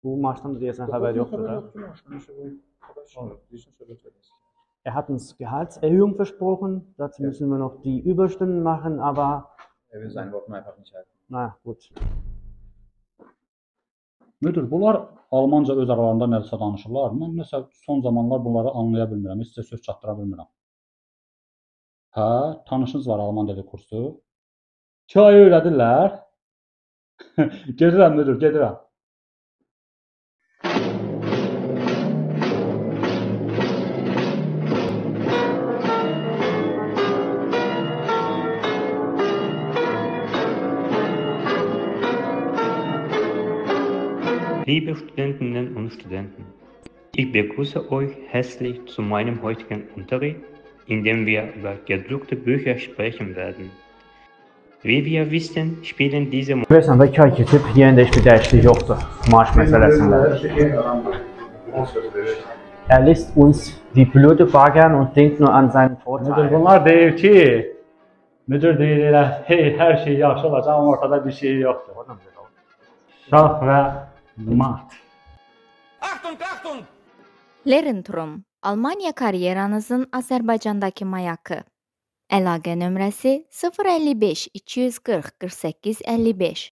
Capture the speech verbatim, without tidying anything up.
Bu maçdan da deyəsən xəbər yoxdur da. Er hat uns Gehaltserhöhung versprochen, dazu müssen wir noch die Überstunden machen, aber er will sein Wort einfach nicht halten. Na gut. Müdür, bunlar Almanca öz aralarında nəsə danışırlar. Mən nəsə son zamanlar bunları anlaya bilmirəm, heç sizə söz çatdıra bilmirəm. Hə, tanışınız var Alman dili kursu. iki ay öyrədirlər. Gedirəm müdür, gedirəm. Liebe Studentinnen und Studenten, ich begrüße euch herzlich zu meinem heutigen Unterricht, in dem wir über gedruckte Bücher sprechen werden. Wie wir wissen, spielen diese... Görürsən də iki ay keçib, yenə də heç bir dəyişiklik yoxdur maaş məsələsində. Er liest uns die blöde Bagern und denkt nur an seinen Vorteil. Müdür, bunlar deyir ki, müdür deyir, hey, hər şey yaxşı olacaq, amma ortada bir şey yoxdur. Şah və mat. Achtung, Achtung! Lerintrum, Almanya karyeranızın Azərbaycandakı mayakı. Əlaqə nömrəsi sıfır əlli beş iki yüz qırx qırx səkkiz əlli beş.